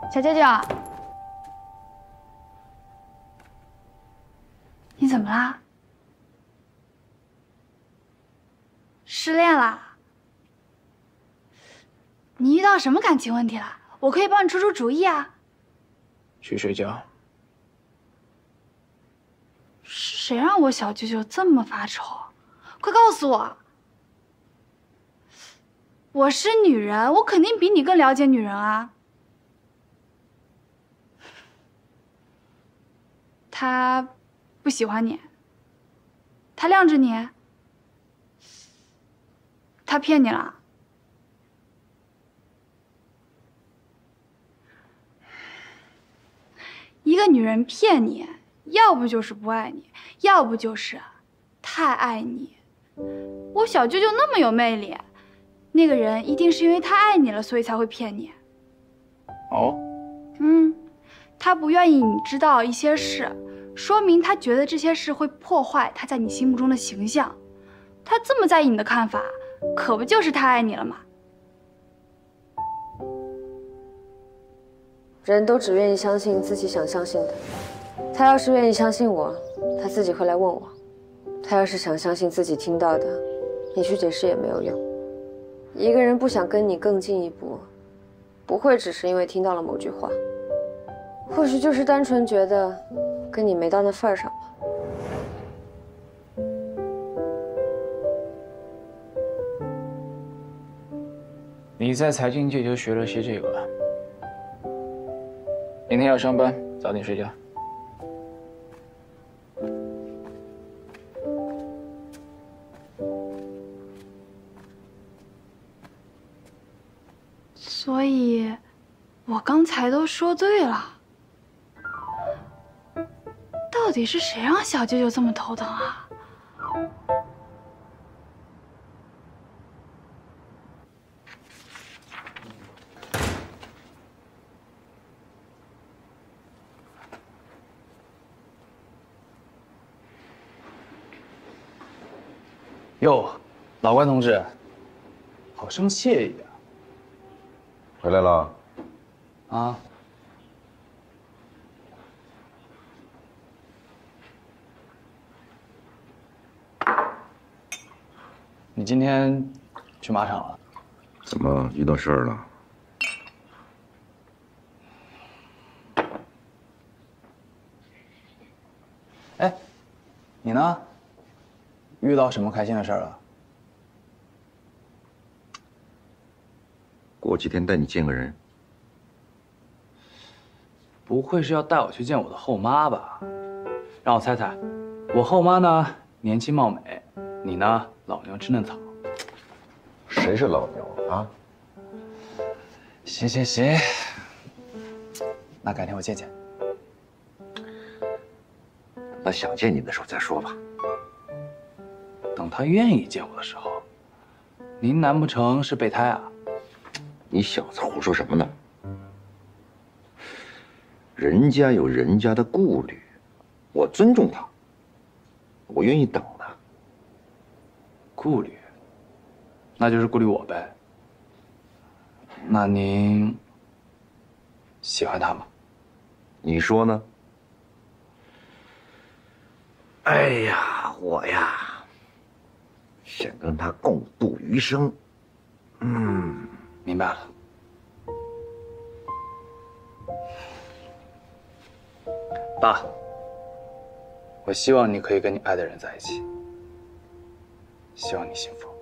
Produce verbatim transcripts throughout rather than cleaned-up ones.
小舅舅，你怎么啦？失恋啦？你遇到什么感情问题了？我可以帮你出出主意啊。 去睡觉。 谁让我小舅舅这么发愁？快告诉我！我是女人，我肯定比你更了解女人啊。他不喜欢你，他晾着你，他骗你了。一个女人骗你，要不就是不爱你，要不就是太爱你。我小舅舅那么有魅力，那个人一定是因为他爱你了，所以才会骗你。 哦， 嗯，他不愿意你知道一些事，说明他觉得这些事会破坏他在你心目中的形象。他这么在意你的看法，可不就是太爱你了吗？ 人都只愿意相信自己想相信的。他要是愿意相信我，他自己会来问我；他要是想相信自己听到的，你去解释也没有用。一个人不想跟你更进一步，不会只是因为听到了某句话，或许就是单纯觉得跟你没到那份儿上吧。 你在财经界就学了些这个。明天要上班，早点睡觉。 所以，我刚才都说对了。到底是谁让小舅舅这么头疼啊？ 哟，老关同志，好生惬意啊！ 回来了。 啊。你今天去马场了？ 怎么遇到事儿了？ 哎，你呢？遇到什么开心的事儿了？ 过几天带你见个人。 不会是要带我去见我的后妈吧？让我猜猜，我后妈呢年轻貌美，你呢老牛吃嫩草。 谁是老牛啊？ 行行行，那改天我见见。 那想见你的时候再说吧。 等他愿意见我的时候，您难不成是备胎啊？ 你小子胡说什么呢？人家有人家的顾虑，我尊重他，我愿意等他。 顾虑，那就是顾虑我呗。那您喜欢他吗？ 你说呢？哎呀，我呀，想跟他共度余生。嗯， 明白了。爸，我希望你可以跟你爱的人在一起，希望你幸福。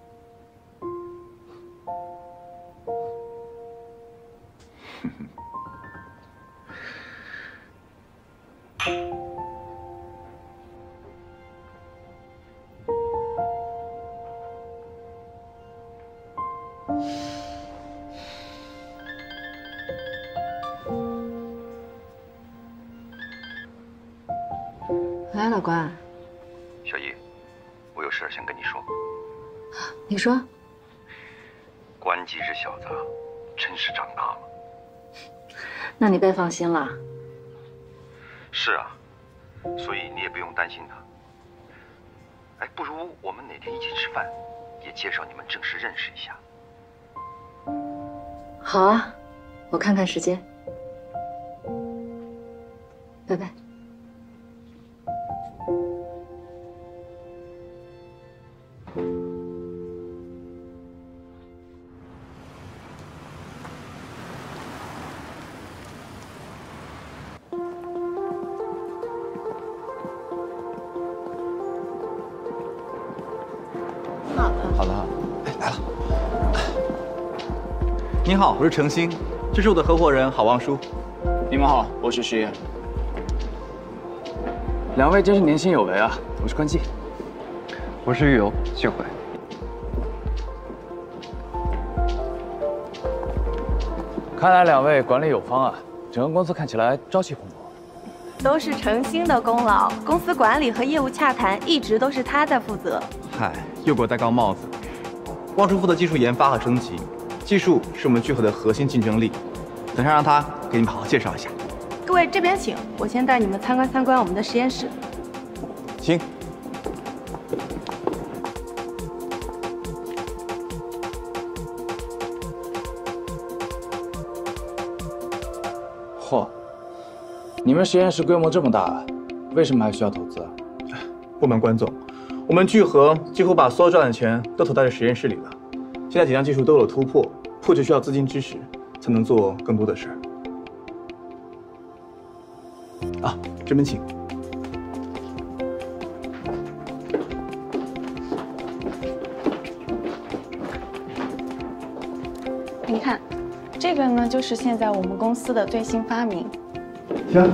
哎，老关， 小姨，我有事想跟你说。 你说。 关机这小子真是长大了。 那你该放心了。 是啊，所以你也不用担心他。哎，不如我们哪天一起吃饭，也介绍你们正式认识一下。 好啊，我看看时间。 拜拜。 好了，好了，哎，来了。您好，我是程鑫，这是我的合伙人郝望舒。 你们好，我是石岩。两位真是年轻有为啊！我是关季， 我是玉游，幸会。 看来两位管理有方啊，整个公司看起来朝气蓬勃。 都是程鑫的功劳，公司管理和业务洽谈一直都是他在负责。 嗨，又给我戴高帽子。望舒负责技术研发和升级，技术是我们聚合的核心竞争力。等下让他给你们好好介绍一下。 各位这边请，我先带你们参观参观我们的实验室。 请。 嚯，你们实验室规模这么大，为什么还需要投资啊？ 不瞒关总，我们聚合几乎把所有赚的钱都投在这实验室里了。现在几项技术都有突破，迫切需要资金支持，才能做更多的事儿。啊，这边请。 您看，这个呢就是现在我们公司的最新发明。 行。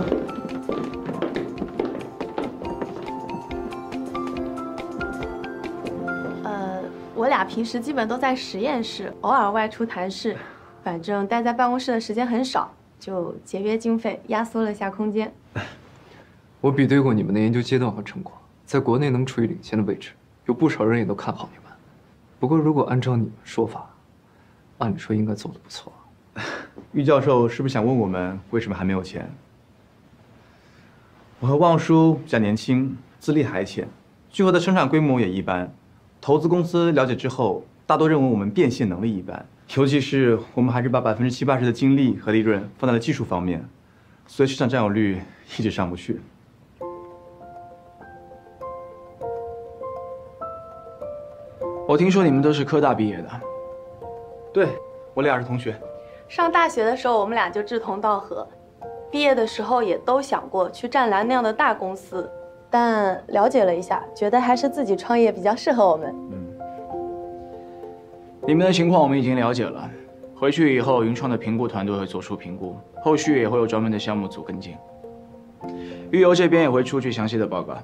呃，我俩平时基本都在实验室，偶尔外出谈事，反正待在办公室的时间很少，就节约经费，压缩了下空间。 我比对过你们的研究阶段和成果，在国内能处于领先的位置，有不少人也都看好你们。不过，如果按照你们说法，按理说应该做得不错。 郁教授是不是想问我们为什么还没有钱？我和望舒比较年轻，资历还浅，聚合的生产规模也一般。投资公司了解之后，大多认为我们变现能力一般，尤其是我们还是把百分之七八十的精力和利润放在了技术方面，所以市场占有率一直上不去。 我听说你们都是科大毕业的。 对，我俩是同学。 上大学的时候，我们俩就志同道合，毕业的时候也都想过去湛蓝那样的大公司，但了解了一下，觉得还是自己创业比较适合我们。 嗯，你们的情况我们已经了解了，回去以后云创的评估团队会做出评估，后续也会有专门的项目组跟进。玉游这边也会出具详细的报告。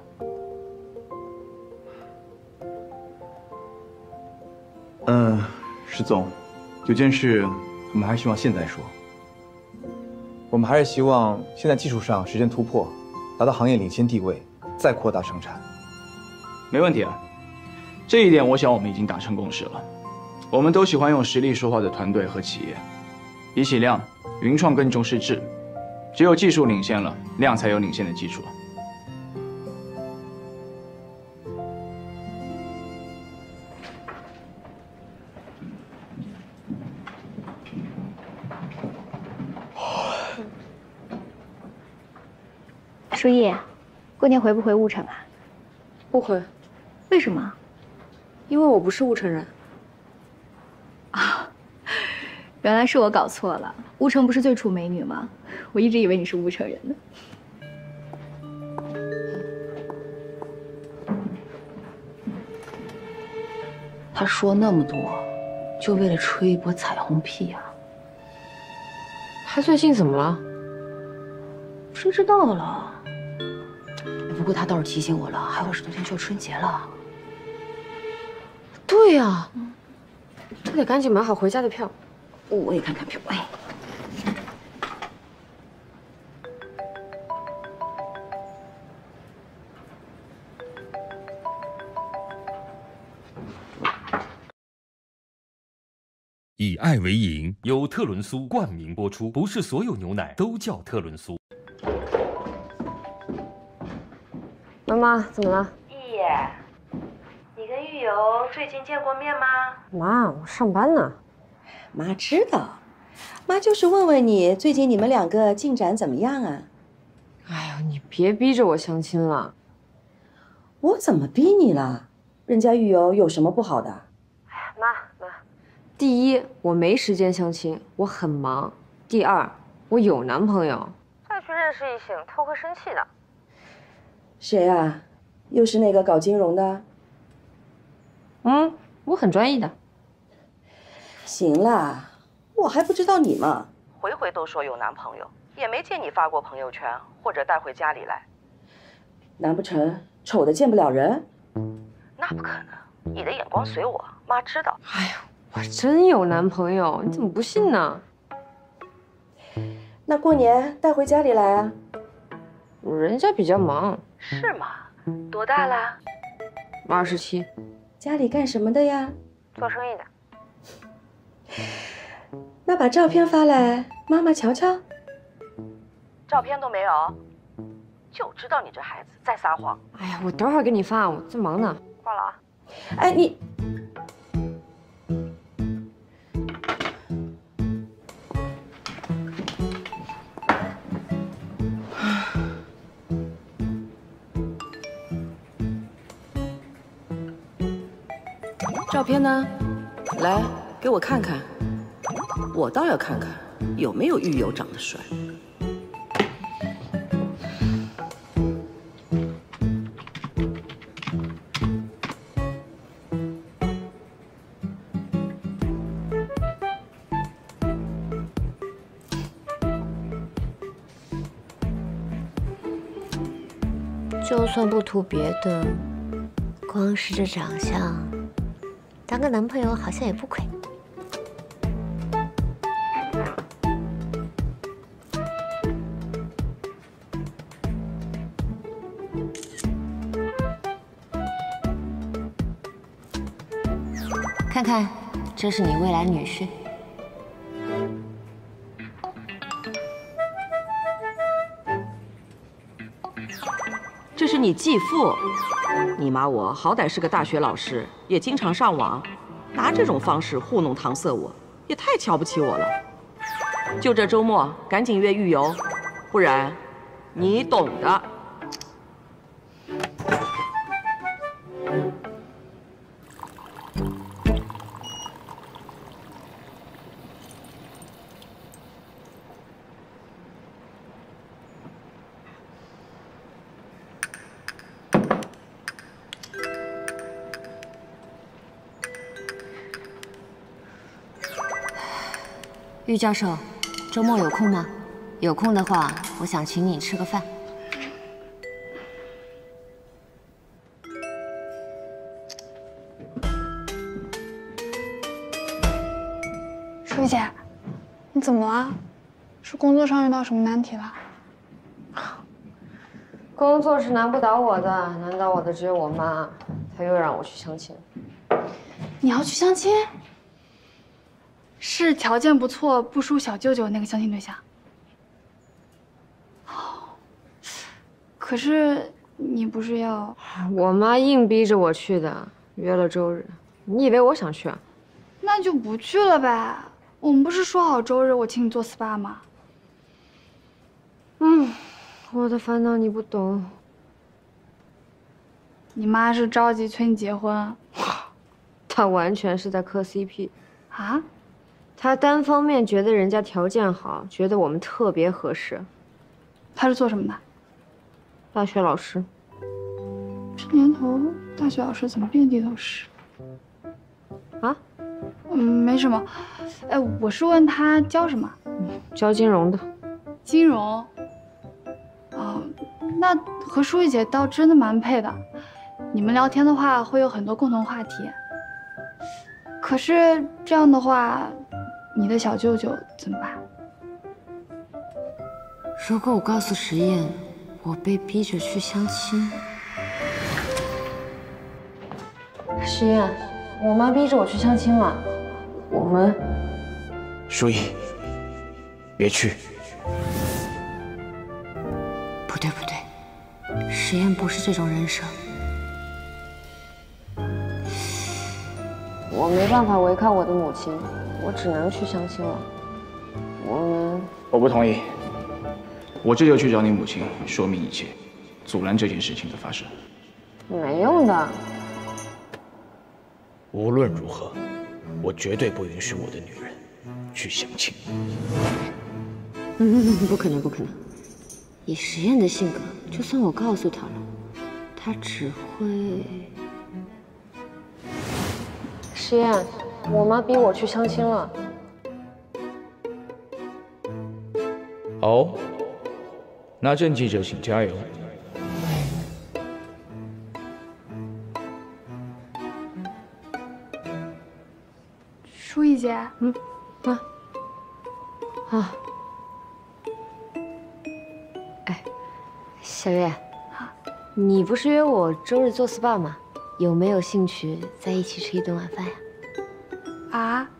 嗯，石总，有件事我们还是希望现在说。我们还是希望先在技术上实现突破，达到行业领先地位，再扩大生产。 没问题啊，这一点我想我们已经达成共识了。我们都喜欢用实力说话的团队和企业，比起量，云创更重视质，只有技术领先了，量才有领先的基础。 舒逸，过年回不回婺城啊？ 不回。 为什么？ 因为我不是婺城人。 啊，原来是我搞错了。婺城不是最出美女吗？我一直以为你是婺城人呢。 他说那么多，就为了吹一波彩虹屁啊！ 他最近怎么了？ 谁知道了？不过他倒是提醒我了，还有二十多天就要春节了。 对呀、啊，他得赶紧买好回家的票。 我也看看票。哎， 以爱为营，由特仑苏冠名播出。不是所有牛奶都叫特仑苏。 妈妈，怎么了？ 易爷，你跟玉游最近见过面吗？ 妈，我上班呢。 妈知道，妈就是问问你，最近你们两个进展怎么样啊？ 哎呦，你别逼着我相亲了。 我怎么逼你了？人家玉柔有什么不好的？ 哎呀，妈妈，第一，我没时间相亲，我很忙；第二，我有男朋友。再去认识异性，他会生气的。 谁啊？又是那个搞金融的？ 嗯，我很专一的。 行啦，我还不知道你吗？ 回回都说有男朋友，也没见你发过朋友圈或者带回家里来。 难不成丑的见不了人？ 那不可能，你的眼光随我，妈知道。 哎呦，我真有男朋友，你怎么不信呢？ 那过年带回家里来啊？ 人家比较忙。 是吗？多大了？ 二十七。 家里干什么的呀？ 做生意的。 那把照片发来，妈妈瞧瞧。 照片都没有，就知道你这孩子在撒谎。 哎呀，我等会儿给你发，我在忙呢。 挂了啊。 哎，你。 照片呢？来，给我看看。我倒要看看有没有玉友长得帅。 就算不图别的，光是这长相。当个男朋友好像也不亏。看看，这是你未来女婿。 这是你继父。你妈我好歹是个大学老师，也经常上网，拿这种方式糊弄搪塞我，也太瞧不起我了。就这周末赶紧约玉柔，不然你懂的。 玉教授，周末有空吗？有空的话，我想请你吃个饭。 舒姐，你怎么了？是工作上遇到什么难题了？ 工作是难不倒我的，难倒我的只有我妈，她又让我去相亲。 你要去相亲？是条件不错、不输小舅舅那个相亲对象。哦，可是你不是要…… 我妈硬逼着我去的，约了周日。你以为我想去啊？ 那就不去了呗。我们不是说好周日我请你做 S P A 吗？ 嗯，我的烦恼你不懂。 你妈是着急催你结婚？ 她完全是在磕 C P。 啊？ 她单方面觉得人家条件好，觉得我们特别合适。 她是做什么的？ 大学老师。 这年头，大学老师怎么遍地都是？ 啊？ 嗯，没什么。哎，我是问她教什么？ 教金融的。 金融？哦，那和舒怡姐倒真的蛮配的。你们聊天的话，会有很多共同话题。可是这样的话，你的小舅舅怎么办？ 如果我告诉实验，我被逼着去相亲， 实验，我妈逼着我去相亲了，我们…… 舒怡，别去。 不对不对，实验不是这种人设。 我没办法违抗我的母亲，我只能去相亲了。我们…… 我不同意。 我这就去找你母亲说明一切，阻拦这件事情的发生。 没用的。 无论如何，我绝对不允许我的女人去相亲。 嗯，不可能，不可能。以实验的性格，就算我告诉他了，他只会……实验，我妈逼我去相亲了。 好，那郑记者请加油。 舒怡姐， 嗯，啊，啊，哎，小月，你不是约我周日做 S P A 吗？有没有兴趣在一起吃一顿晚饭呀？ 啊，